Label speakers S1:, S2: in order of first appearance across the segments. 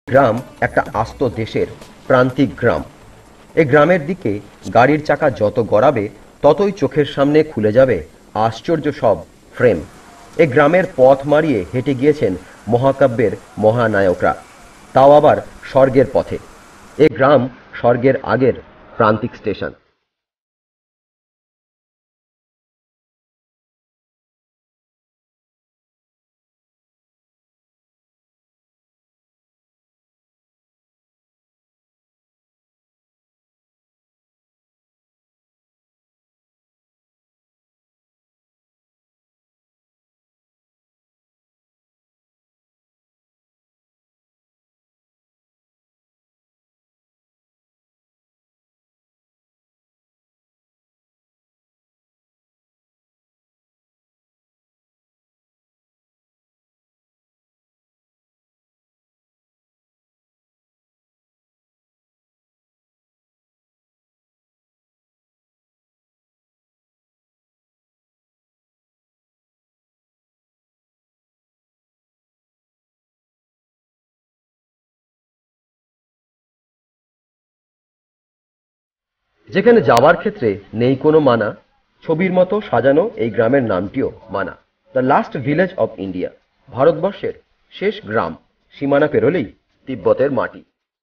S1: গ্রাম একটা আস্ত দেশের প্রান্তিক গ্রাম। এই গ্রামের দিকে গাড়ির চাকা যত গড়াবে ততই চোখের সামনে খুলে যাবে আশ্চর্য সব ফ্রেম। এ গ্রামের পথ মারিয়ে হেঁটে গিয়েছেন মহাকাব্যের মহানায়করা, তাও আবার স্বর্গের পথে। এ গ্রাম স্বর্গের আগের প্রান্তিক স্টেশন। যেখানে যাওয়ার ক্ষেত্রে নেই কোনো মানা, ছবির মতো সাজানো এই গ্রামের নামটিও Mana. The last village of India, ভারতবর্ষের শেষ গ্রাম। সীমানা পেরোলেই তিব্বতের মাটি।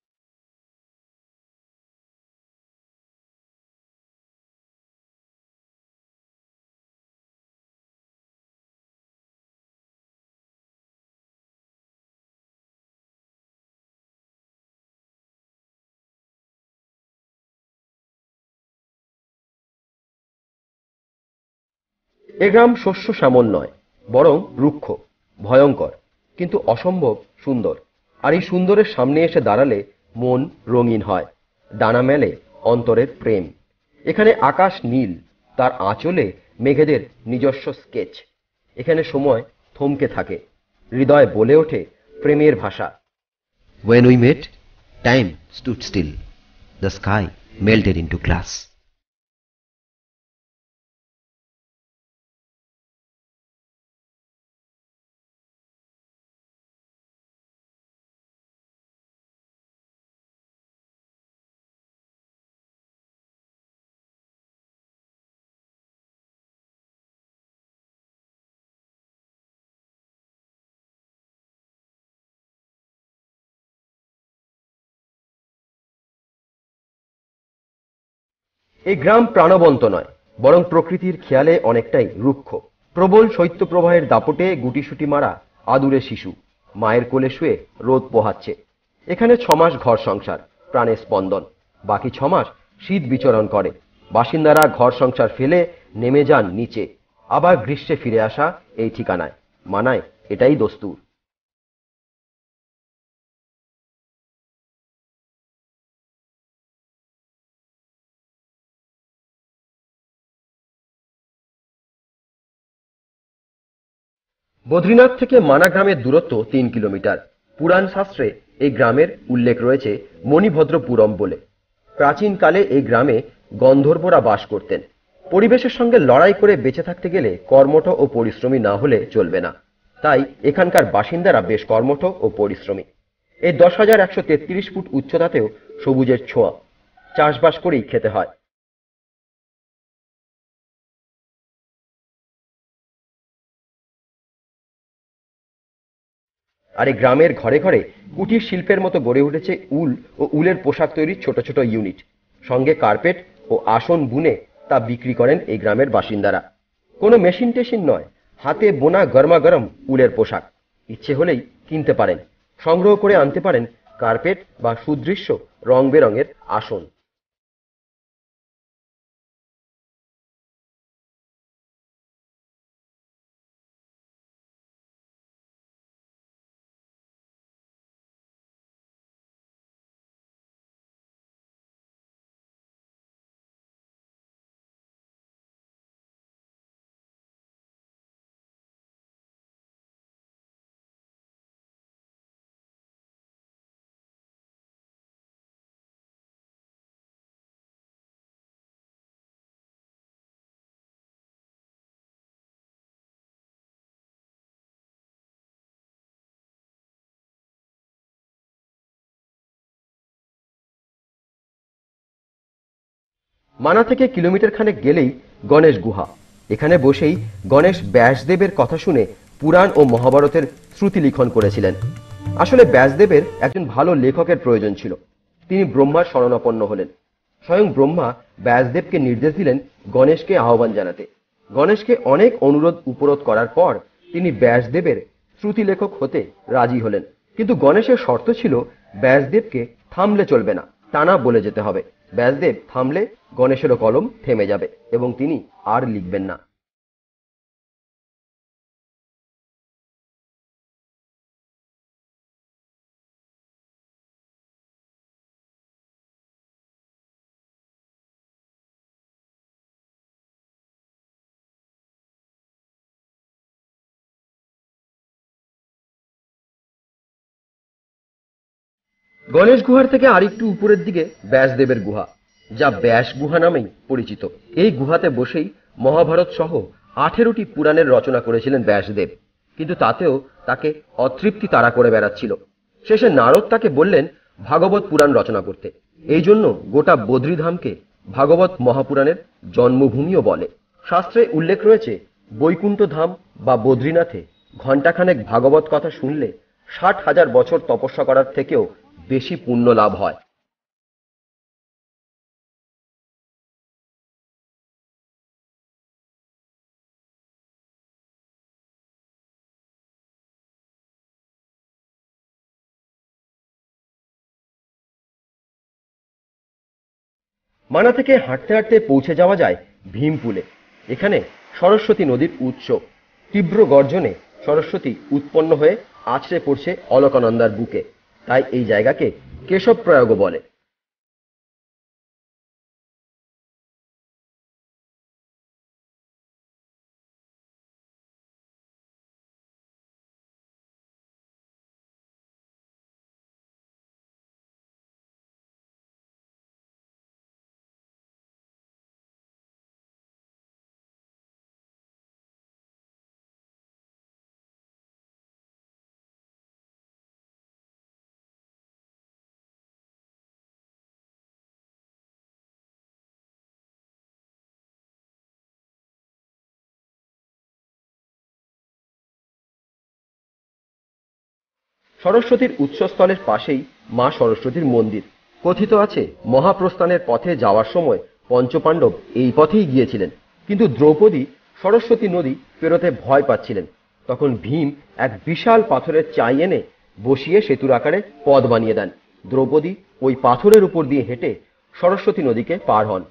S1: এ গ্রাম শস্য শ্যামল নয়, বরং রুক্ষ, ভয়ঙ্কর, কিন্তু অসম্ভব সুন্দর। আর এই সুন্দরের সামনে এসে দাঁড়ালে মন রঙিন হয়, ডানা মেলে অন্তরের প্রেম। এখানে আকাশ নীল, তার আঁচলে মেঘেদের নিজস্ব স্কেচ। এখানে সময় থমকে থাকে, হৃদয় বলে ওঠে প্রেমের ভাষা। When we met, time stood still. The sky melted into glass. এই গ্রাম প্রাণবন্ত নয়, বরং প্রকৃতির খেয়ালে অনেকটাই রুক্ষ। প্রবল শৈত্যপ্রবাহের দাপটে গুটিসুটি মারা আদুরে শিশু মায়ের কোলে শুয়ে রোদ পোহাচ্ছে। এখানে 6 মাস ঘর সংসার, প্রাণের স্পন্দন। বাকি 6 মাস শীত বিচরণ করে। বাসিন্দারা ঘর সংসার ফেলে নেমে যান নিচে, আবার গ্রীষ্মে ফিরে আসা এই ঠিকানায়। মানায় এটাই দস্তুর। বদ্রীনাথ থেকে মানা গ্রামের দূরত্ব 3 কিলোমিটার। পুরাণ শাস্ত্রে এই গ্রামের উল্লেখ রয়েছে মণিভদ্রপুরম বলে। প্রাচীনকালে এই গ্রামে গন্ধর্বরা বাস করতেন। পরিবেশের সঙ্গে লড়াই করে বেঁচে থাকতে গেলে কর্মঠ ও পরিশ্রমী না হলে চলবে না। তাই এখানকার বাসিন্দারা বেশ কর্মঠ ও পরিশ্রমী। এই 10,133 ফুট উচ্চতাতেও সবুজের ছোঁয়া। চাষবাস করেই খেতে হয়। আর এই গ্রামের ঘরে ঘরে কুটির শিল্পের মতো গড়ে উঠেছে উল ও উলের পোশাক তৈরির ছোট ছোট ইউনিট। সঙ্গে কার্পেট ও আসন বুনে তা বিক্রি করেন এই গ্রামের বাসিন্দারা। কোনো মেশিন টেশিন নয়, হাতে বোনা গরমা গরম উলের পোশাক। ইচ্ছে হলেই কিনতে পারেন, সংগ্রহ করে আনতে পারেন কার্পেট বা সুদৃশ্য রং বেরঙের আসন। মানা থেকে কিলোমিটার খানেক গেলেই গণেশ গুহা। এখানে বসেই গণেশ ব্যাসদেবের কথা শুনে পুরাণ ও মহাভারতের শ্রুতি লিখন করেছিলেন। আসলে ব্যাসদেবের একজন ভালো লেখকের প্রয়োজন ছিল। তিনি ব্রহ্মার শরণাপন্ন হলেন। স্বয়ং ব্রহ্মা ব্যাসদেবকে নির্দেশ দিলেন গণেশকে আহ্বান জানাতে। গণেশকে অনেক অনুরোধ উপরোধ করার পর তিনি ব্যাসদেবের শ্রুতি লেখক হতে রাজি হলেন। কিন্তু গণেশের শর্ত ছিল ব্যাসদেবকে থামলে চলবে না, টানা বলে যেতে হবে। ব্যাসদেব থামলে গণেশেরও কলম থেমে যাবে এবং তিনি আর লিখবেন না। গণেশ গুহার থেকে আরেকটু উপরের দিকে ব্যাসদেবের গুহা, যা ব্যাস গুহা নামেই পরিচিত। এই গুহাতে বসেই মহাভারত সহ 18টি পুরাণের রচনা করেছিলেন ব্যাসদেব। কিন্তু তাতেও তাকে অতৃপ্তি তাড়া করে বেড়াচ্ছিল। শেষে নারদ তাকে বললেন ভাগবত পুরাণ রচনা করতে। এই জন্য গোটা বদ্রীধামকে ভাগবত মহাপুরাণের জন্মভূমিও বলে। শাস্ত্রে উল্লেখ রয়েছে বৈকুণ্ঠ ধাম বা বদ্রীনাথে ঘণ্টাখানেক ভাগবত কথা শুনলে 60,000 বছর তপস্যা করার থেকেও বেশি পুণ্য লাভ হয়। মানা থেকে হাঁটতে হাঁটতে পৌঁছে যাওয়া যায় ভীমপুলে। এখানে সরস্বতী নদীর উৎস। তীব্র গর্জনে সরস্বতী উৎপন্ন হয়ে আছড়ে পড়ছে অলকানন্দার বুকে। তাই এই জায়গাকে কেশব প্রয়াগও বলে। সরস্বতীর উৎসস্থলের পাশেই মা সরস্বতীর মন্দির। কথিত আছে মহাপ্রস্থানের পথে যাওয়ার সময় পঞ্চপাণ্ডব এই পথেই গিয়েছিলেন। কিন্তু দ্রৌপদী সরস্বতী নদী পেরোতে ভয় পাচ্ছিলেন। তখন ভীম এক বিশাল পাথরের চাই এনে বসিয়ে সেতুর আকারে পথ বানিয়ে দেন। দ্রৌপদী ওই পাথরের উপর দিয়ে হেঁটে সরস্বতী নদীকে পার হন।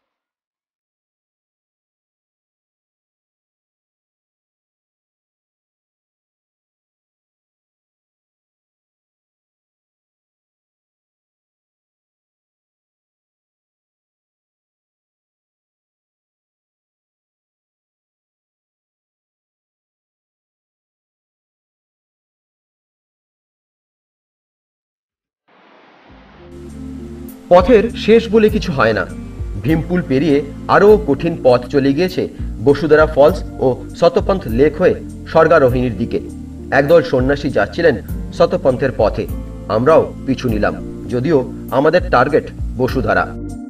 S1: পথের শেষ বলে কিছু হয় না। ভীমপুল পেরিয়ে আরও কঠিন পথ চলে গিয়েছে বসুধারা ফলস ও শতপন্থ লেক হয়ে স্বর্গারোহিণীর দিকে। একদল সন্ন্যাসী যাচ্ছিলেন শতপন্থের পথে। আমরাও পিছু নিলাম, যদিও আমাদের টার্গেট বসুধারা।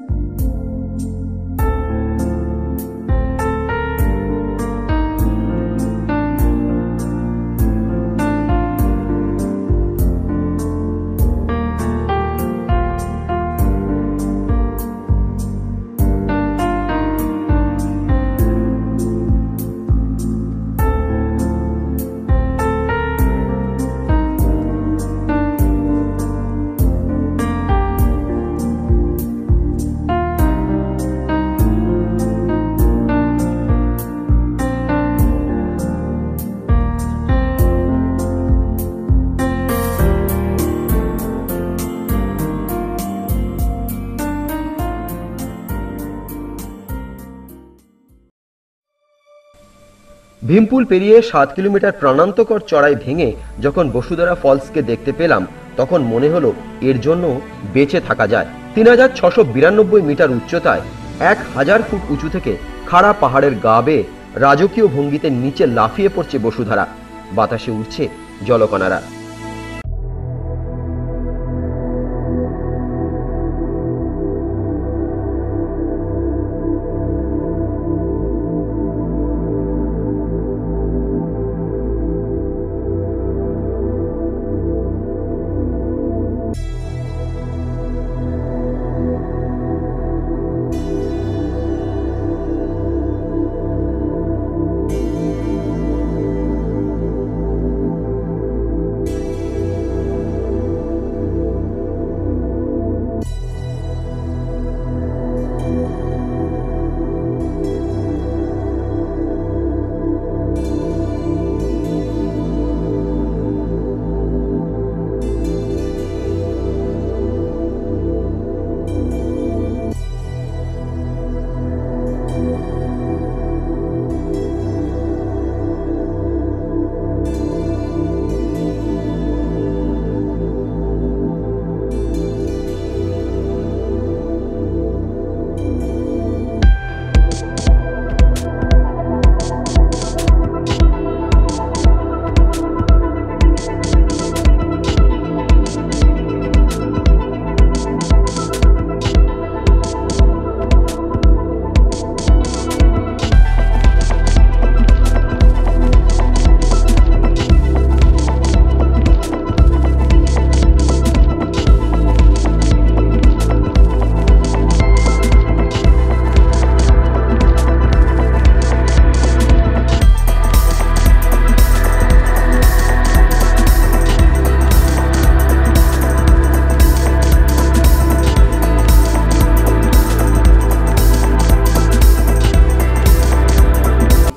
S1: ভীমপুল পেরিয়ে 7 কিলোমিটার প্রাণান্তকর চড়াই ভেঙে যখন বসুধারা ফলসকে দেখতে পেলাম, তখন মনে হলো এর জন্য বেঁচে থাকা যায়। 3692 মিটার উচ্চতায় 1000 ফুট উঁচু থেকে খাড়া পাহাড়ের গা বেয়ে রাজকীয় ভঙ্গিতে নিচে লাফিয়ে পড়ছে বসুধারা। বাতাসে উঠছে জলকণারা।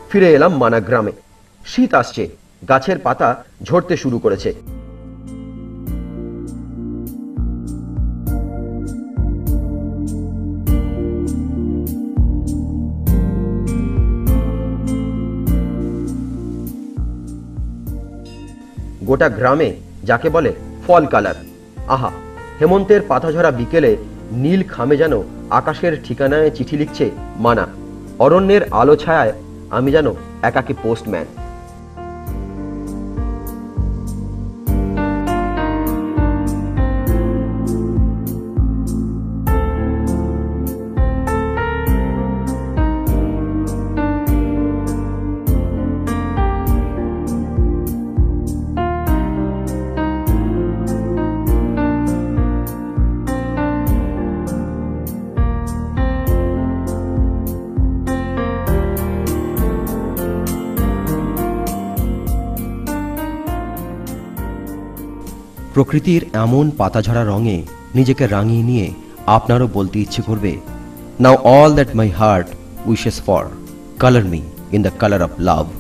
S1: ফিরে এলাম মানা গ্রামে। শীত আসছে, গাছের পাতা ঝরতে শুরু করেছে। গোটা গ্রামে যাকে বলে ফল কালার। আহা, হেমন্তের পাতাঝরা বিকেলে নীল খামে যেন আকাশের ঠিকানায় চিঠি লিখছে মানা। অরণ্যের আলো ছায়ায় আমি যেন একাকী পোস্টম্যান। প্রকৃতির এমন পাতাঝরা রঙে নিজেকে রাঙিয়ে নিয়ে আপনারও বলতে ইচ্ছে করবে, now all that my heart wishes for, colour me in the colour of love.